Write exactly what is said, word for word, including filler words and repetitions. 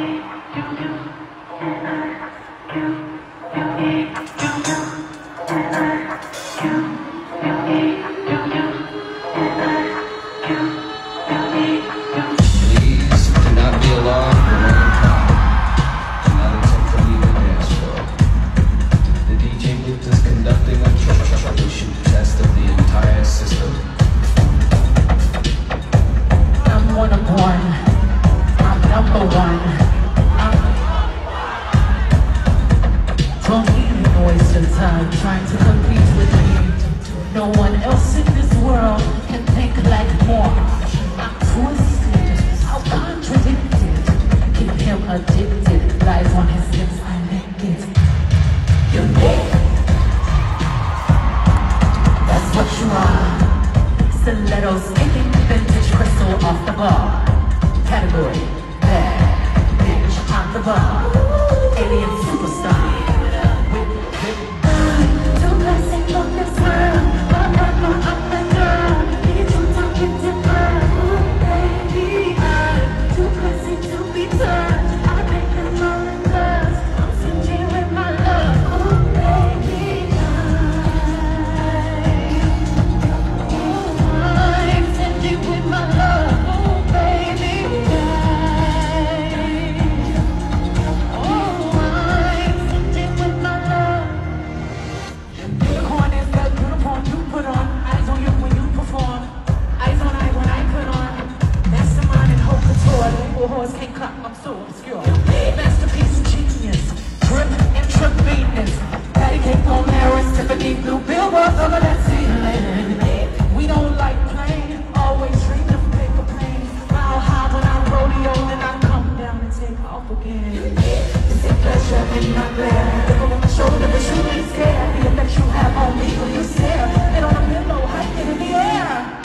Trying to compete with me. No one else in this world can think like more. I'm twisted, how contradicted. Keep him addicted. Lies on his lips, I make it. Unique. That's what you are. Stilettos taking vintage crystal off the bar. Category bad bitch on the bar. Alien superstar. Horse can't clap, I'm so obscure. Masterpiece and genius, trip intravenous. Patty cake on Paris, Tiffany blue billboards over that ceiling. We don't like playing, always dreaming of paper planes. Mile high when I'm rodeo, then I come down and take off again. It's a pleasure in my glare. Look over my shoulder, but you ain't scared. The effect you have on me when you stare. Head on a pillow, hike it in the air.